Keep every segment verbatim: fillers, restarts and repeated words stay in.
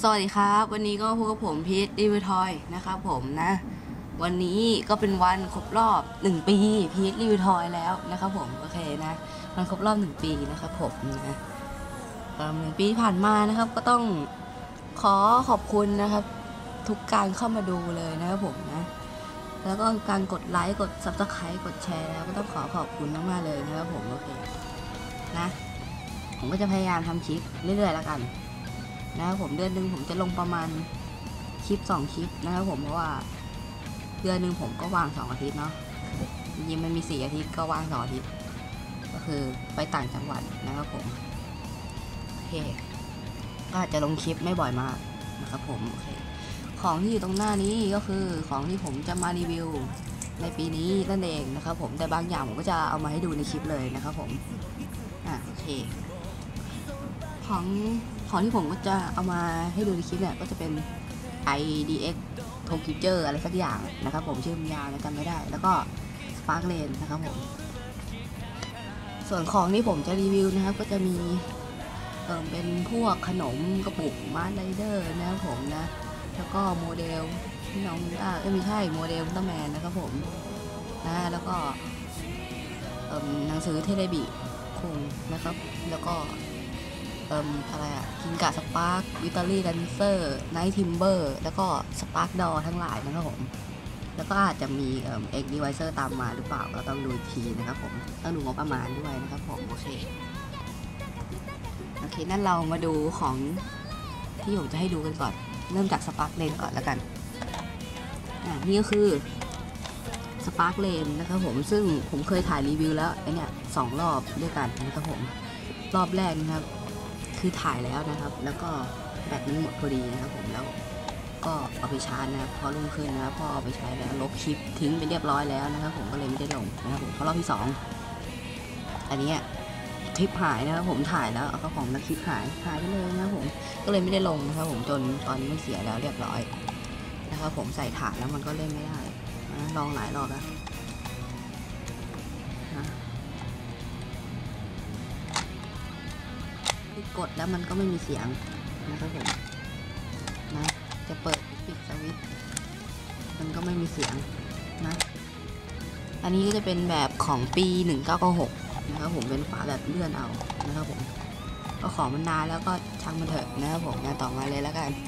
วัสดีครับวันนี้ก็พบกับผมพีทรีวิวทอยนะครับผมนะวันนี้ก็เป็นวันครบรอบหนึ่งปีพีทรีวิวทอยแล้วนะครับผมโอเคนะวันครบรอบหนึ่งปีนะครับผมนะหนึ่งปีผ่านมานะครับก็ต้องขอขอบคุณนะครับทุกการเข้ามาดูเลยนะครับผมนะแล้วก็การกดไลค์กด ซับสไครบ์ กดแชร์แล้วก็ต้องขอขอบคุณมากๆเลยนะครับผมโอเคนะผมก็จะพยายามทำคลิปเรื่อยๆแล้วกันนะครับผมเดือนหนึ่งผมจะลงประมาณคลิปสองคลิปนะครับผมเพราะว่าเดือนหนึ่งผมก็วางสองอาทิตย์เนาะจริงๆมันมีสี่อาทิตย์ก็วางสองอาทิตย์ก็คือไปต่างจังหวัดนะครับผมโอเคก็อาจจะลงคลิปไม่บ่อยมากนะครับผมโอเคของที่อยู่ตรงหน้านี้ก็คือของที่ผมจะมารีวิวในปีนี้นั่นเองนะครับผมแต่บางอย่างผมก็จะเอามาให้ดูในคลิปเลยนะครับผมอ่ะโอเคของของที่ผมก็จะเอามาให้ดูในคลิปเนี่ยก็จะเป็น ไอ ดี เอ็กซ์ Tokuger อะไรสักอย่างนะครับผมชื่อมันยาวนะจำไม่ได้แล้วก็ Spark Lane นะครับผมส่วนของที่ผมจะรีวิวนะครับก็จะมีเออเป็นพวกขนมกระปุกมาร์ไรเดอร์นะครับผมนะแล้วก็โมเดลพี่น้องอ่าไม่ใช่โมเดลอุลตร้าแมนนะครับผมนะแล้วก็เออหนังสือเทเลบิคุงนะครับแล้วก็เอ่ออะไรอะกินกะสปาร์กวิตาลี่แดนเซอร์ไนท์ทิมเบอร์แล้วก็สปาร์กดอทั้งหลายนะครับผมแล้วก็อาจจะมีเอ่อเอ็กดีไวเซอร์ตามมาหรือเปล่าก็ต้องดูอีกทีนะครับผมต้องดูงบประมาณด้วยนะครับผมโอเคโอเคนั่นเรามาดูของที่ผมจะให้ดูกันก่อนเริ่มจากสปาร์กเลนก่อนแล้วกันอ่านี่ก็คือสปาร์กเลนนะครับผมซึ่งผมเคยถ่ายรีวิวแล้วไอเนี่ยสองรอบด้วยกันนะครับผมรอบแรกนะครับคือถ่ายแล้วนะครับแล้วก็แบตมันหมดพอดีนะครับผมแล้วก็เอาไปชาร์จนะครับพอรุ่งขึ้นนะครับพอเอาไปใช้แล้วลบคลิปทิ้งไปเรียบร้อยแล้วนะครับผมก็เลยไม่ได้ลงนะครับผมเพราะรอบที่สองอันนี้คลิปหายนะครับผมถ่ายแล้วเอาของแล้วคลิปหายหายไปเลยนะครับผมก็เลยไม่ได้ลงนะครับผมจนตอนนี้มันเสียแล้วเรียบร้อยนะครับผมใส่ถ่านแล้วมันก็เล่นไม่ได้นะลองหลายรอบแล้วนะกดแล้วมันก็ไม่มีเสียงนะครับผมนะจะเปิดปิดสวิตช์มันก็ไม่มีเสียงนะอันนี้ก็จะเป็นแบบของปีหนึ่งเก้าเก้าหกนะครับผมเป็นฝาแบบเลื่อนเอานะครับผมก็ของมันนานแล้วก็ช่างมันเถอะนะครับผมงานต่อมาเลยแล้วกัน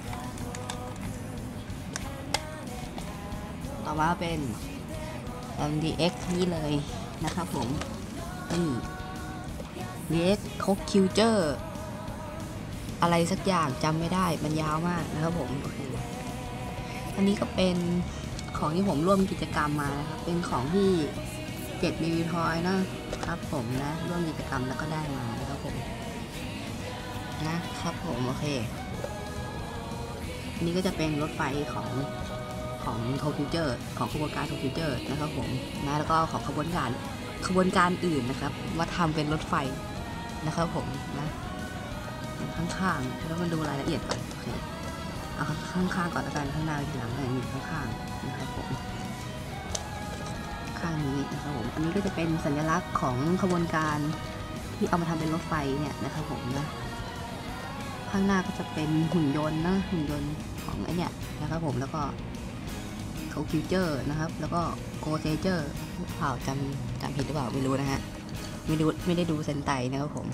ต่อมาเป็น เอ็ม ดี เอ็กซ์ นี่เลยนะครับผมนี่ ดี เอ็กซ์ Tokuger อะไรสักอย่างจำไม่ได้มันยาวมากนะครับผมโอเคอันนี้ก็เป็นของที่ผมร่วมกิจกรรมมานะครับเป็นของที่เจ็ดรีวิวทอยนะครับผมนะร่วมกิจกรรมแล้วก็ได้มานะครับผมนะครับผมโอเคอันนี้ก็จะเป็นรถไฟของของ Tokuger ของขบวนการ Tokuger นะครับผมนะแล้วก็ของขบวนการขบวนการอื่นนะครับมาทำเป็นรถไฟนะครับผมนะข้างๆแล้วมาดูรายละเอียดก่อนโอเคเอาข้างๆก่อนแล้วกันข้างหน้าทีหลังอะไรนี่ข้างๆนะครับผมข้างนี้นะครับผมอันนี้ก็จะเป็นสัญลักษณ์ของขบวนการที่เอามาทำเป็นรถไฟเนี่ยนะครับผมนะข้างหน้าก็จะเป็นหุ่นยนต์นะหุ่นยนต์ของไอเนี่ยนะครับผมแล้วก็Tokugerนะครับแล้วก็โกเซเจอร์เปล่าจำจำผิดหรือเปล่าไม่รู้นะฮะไม่ดูไม่ได้ดูเซนไตนะครับผม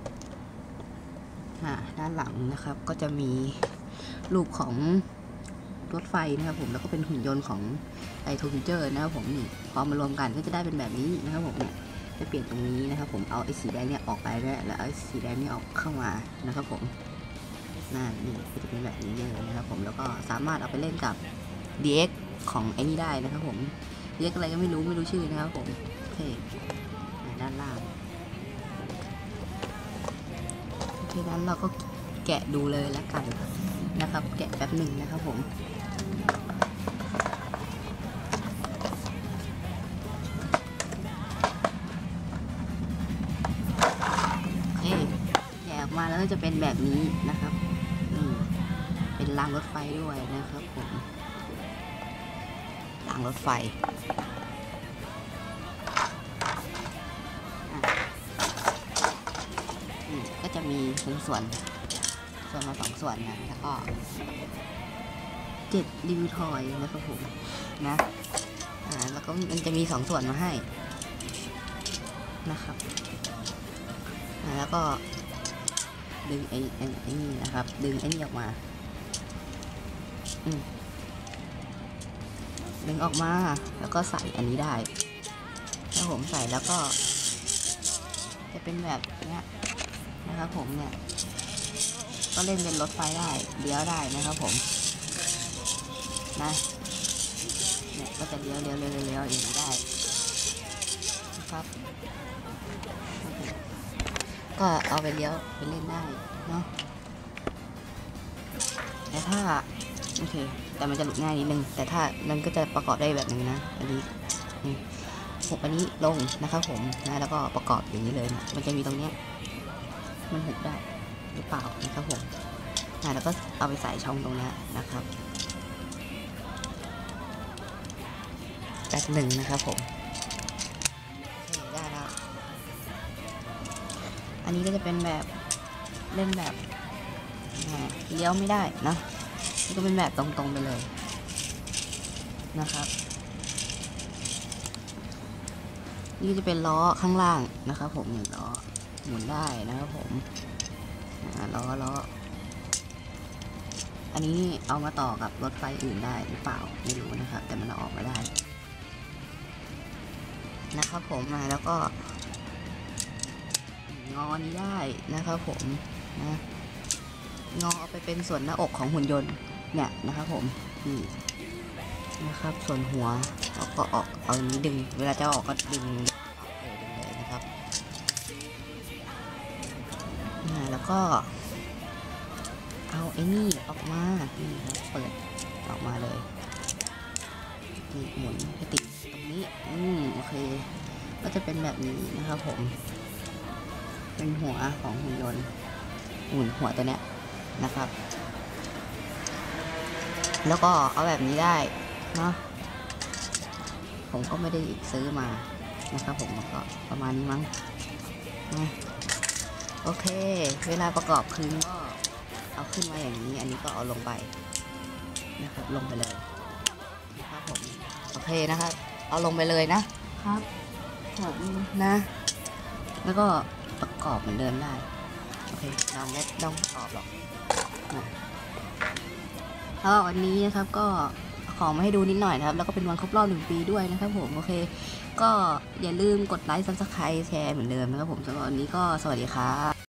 ด้านหลังนะครับก็จะมีรูปของรถไฟนะครับผมแล้วก็เป็นหุ่นยนต์ของไอ Tokuger นะครับผมนี่พอมารวมกันก็จะได้เป็นแบบนี้นะครับผมเนี่ยจะเปลี่ยนตรงนี้นะครับผมเอาไอ้สีแดงเนี่ยออกไปแล้วแล้วไอ้สีแดงเนี่ยออกเข้ามานะครับผมน่านี่ก็จะเป็นแบบนี้เลยนะครับผมแล้วก็สามารถเอาไปเล่นกับ ดี เอ็กซ์ ของไอ้นี่ได้นะครับผมเรียกอะไรก็ไม่รู้ไม่รู้ชื่อนะครับผมโอเคด้านล่างโอเคนั้นเราก็แกะดูเลยแล้วกันนะครับแกะแป๊บหนึ่งนะครับผมโอเคแกะออกมาแล้วก็จะเป็นแบบนี้นะครับนี่เป็นรางรถไฟด้วยนะครับผมรางรถไฟก็จะมีส่วนส่วนมาสองส่วนนะแล้วก็เจ็ดรีวิวทอยนะครับผมนะอ่าแล้วก็มันจะมีสองส่วนมาให้นะครับอ่าแล้วก็ดึงไอ้ไอ้ไอ้นี่นะครับดึงไอ้นี่ออกมาอืมดึงออกมาแล้วก็ใส่อันนี้ได้ถ้าผมใส่แล้วก็จะเป็นแบบเนี้ยนะครับผมเนี่ยก็เล่นเป็นรถไฟได้เลี้ยวได้นะครับผมนะเนี่ยก็จะเลี้ยวเลี้ยวเลี้ยวเลี้ยวอย่างนี้ได้นะครับก็เอาไปเลี้ยวไปเล่นได้เนาะแต่ถ้าโอเคแต่มันจะหลุดง่ายนิดนึงแต่ถ้ามันก็จะประกอบได้แบบนึงนะอันนี้หุบอันนี้ลงนะครับผมนะแล้วก็ประกอบอย่างนี้เลยนะมันจะมีตรงเนี้ยมันหุบได้หรือเปล่านะครับผมนะแล้วก็เอาไปใส่ช่องตรงนี้นะครับแบบหนึ่งนะครับผมโอเคได้แล้วอันนี้ก็จะเป็นแบบเล่นแบบเลี้ยวไม่ได้นะนี่ก็เป็นแบบตรงๆไปเลยนะครับนี่จะเป็นล้อข้างล่างนะครับผมเนี่ยล้อหมุนได้นะครับผมล้อล้ออันนี้เอามาต่อกับรถไฟอื่นได้หรือเปล่าไม่รู้นะครับแต่มันเอาออกมาได้นะครับผมมาแล้วก็งอนี้ได้นะครับผมนะงอเอาไปเป็นส่วนหน้าอกของหุ่นยนต์เนี่ยนะครับผมนี่นะครับส่วนหัวเราก็ออกเอาอันนี้ดึงเวลาจะออกก็ดึงเลยดึงเลยนะครับแล้วก็เอาไอ้นี่ออกมานี่ครับเปิดออกมาเลยนี่หมุนให้ติดตรงนี้อืมโอเคก็จะเป็นแบบนี้นะครับผมเป็นหัวของหุ่นยนต์หมุนหัวตัวเนี้ยนะครับแล้วก็เอาแบบนี้ได้เนาะผมก็ไม่ได้ซื้อมานะครับผมก็ประมาณนี้มั้งนะโอเคเวลาประกอบคืนก็เอาขึ้นมาอย่างนี้อันนี้ก็เอาลงไปนะครับลงไปเลยนะครับผมโอเคนะครับเอาลงไปเลยนะครับผมนะแล้วก็ประกอบเหมือนเดิมได้โอเคเราไม่ต้องประกอบหรอกนะแล้ววันนี้นะครับก็ของมาให้ดูนิดหน่อยนะครับแล้วก็เป็นวันครบรอบหนึ่งปีด้วยนะครับผมโอเคก็อย่าลืมกดไลค์ซับสไครต์แชร์เหมือนเดิมนะครับผมสำหรับวันนี้ก็สวัสดีครับ